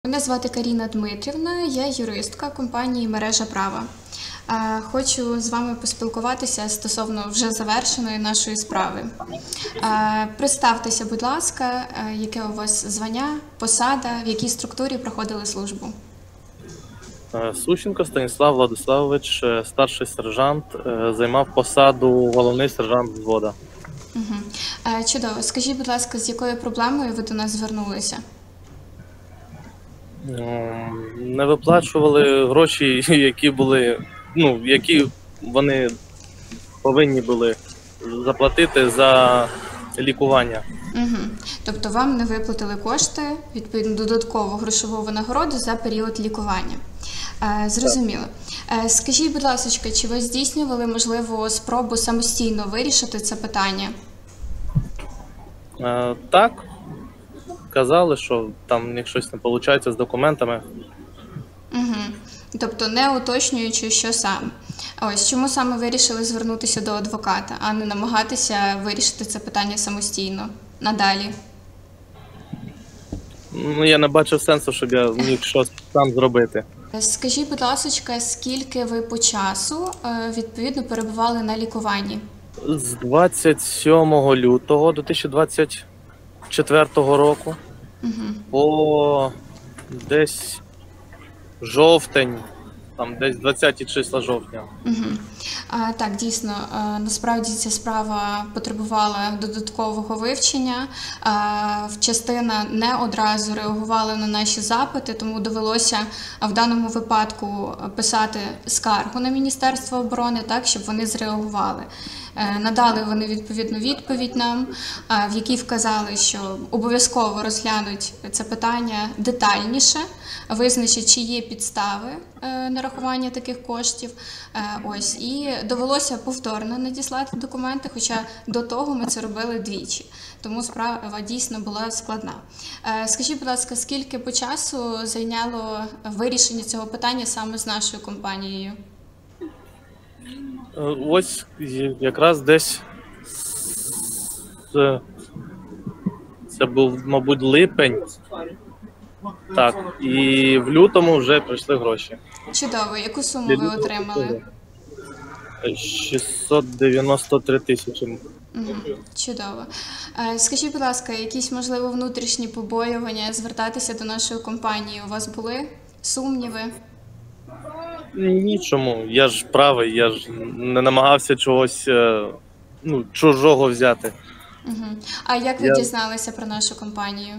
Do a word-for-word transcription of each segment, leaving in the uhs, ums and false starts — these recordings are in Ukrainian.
Мене звати Каріна Дмитрівна, я юристка компанії «Мережа права». Хочу з вами поспілкуватися стосовно вже завершеної нашої справи. Представтеся, будь ласка, яке у вас звання, посада, в якій структурі проходили службу? Сущенко Станіслав Владиславович, старший сержант, займав посаду головний сержант взводу. Угу. Чудово. Скажіть, будь ласка, з якою проблемою ви до нас звернулися? Не виплачували гроші, які були, ну, які вони повинні були заплатити за лікування. Угу. Тобто вам не виплатили кошти, відповідно, додаткову грошову винагороду за період лікування. Е, зрозуміло. Е, скажіть, будь ласка, чи ви здійснювали, можливо, спробу самостійно вирішити це питання? Е, так. Казали, що там якщо щось не виходить з документами. Угу. Тобто не уточнюючи, що саме. Ось, чому саме вирішили звернутися до адвоката, а не намагатися вирішити це питання самостійно, надалі? Ну, я не бачив сенсу, щоб я міг щось сам зробити. Скажіть, будь ласка, скільки ви по часу, відповідно, перебували на лікуванні? З двадцять сьомого лютого дві тисячі двадцять четвертого року угу. по десь жовтень, там десь двадцяті числа жовтня. Угу. А, так, дійсно, а, насправді ця справа потребувала додаткового вивчення. А, частина не одразу реагувала на наші запити, тому довелося в даному випадку писати скаргу на Міністерство оборони, так, щоб вони зреагували. Надали вони відповідну відповідь нам, в якій вказали, що обов'язково розглянуть це питання детальніше, визначать, чи є підстави нарахування таких коштів. Ось, і довелося повторно надіслати документи, хоча до того ми це робили двічі. Тому справа дійсно була складна. Скажіть, будь ласка, скільки по часу зайняло вирішення цього питання саме з нашою компанією? Ось якраз десь це був, мабуть, липень. Так, і в лютому вже прийшли гроші. Чудово. Яку суму ви отримали? шістсот дев'яносто три тисячі. Угу. Чудово. Скажіть, будь ласка, якісь, можливо, внутрішні побоювання звертатися до нашої компанії у вас були? Сумніви? Нічому. Я ж правий, я ж не намагався чогось, ну, чужого взяти. Угу. А як ви я... дізналися про нашу компанію?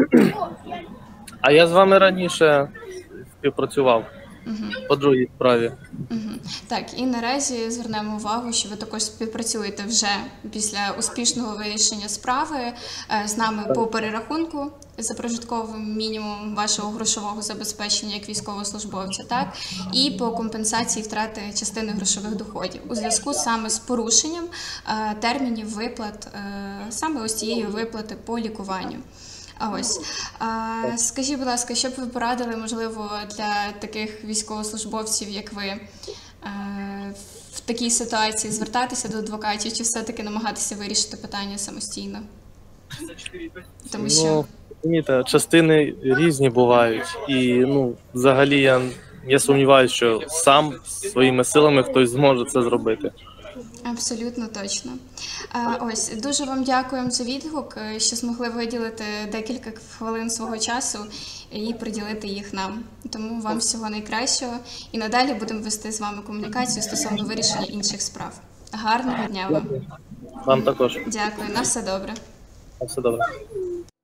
А я з вами раніше співпрацював. Угу. По другій справі. Угу. Так, і наразі звернемо увагу, що ви також співпрацюєте вже після успішного вирішення справи з нами по перерахунку за прожитковим мінімумом вашого грошового забезпечення як військовослужбовця, так, і по компенсації втрати частини грошових доходів у зв'язку саме з порушенням термінів виплат, саме ось цієї виплати по лікуванню. А ось, а, скажіть, будь ласка, що б ви порадили, можливо, для таких військовослужбовців, як ви, а, в такій ситуації звертатися до адвокатів чи все-таки намагатися вирішити питання самостійно? Тому що... Ну, розумієте, частини різні бувають, і, ну, взагалі я, я сумніваюся, що сам своїми силами хтось зможе це зробити. Абсолютно точно. Ось, дуже вам дякуємо за відгук, що змогли виділити декілька хвилин свого часу і приділити їх нам. Тому вам всього найкращого і надалі будемо вести з вами комунікацію стосовно вирішення інших справ. Гарного дня вам. Вам також. Дякую. На все добре. На все добре.